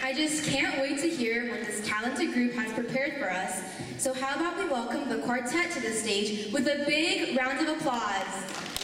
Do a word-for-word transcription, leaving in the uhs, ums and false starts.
I just can't wait to hear what this talented group has prepared for us. So how about we welcome the quartet to the stage with a big round of applause.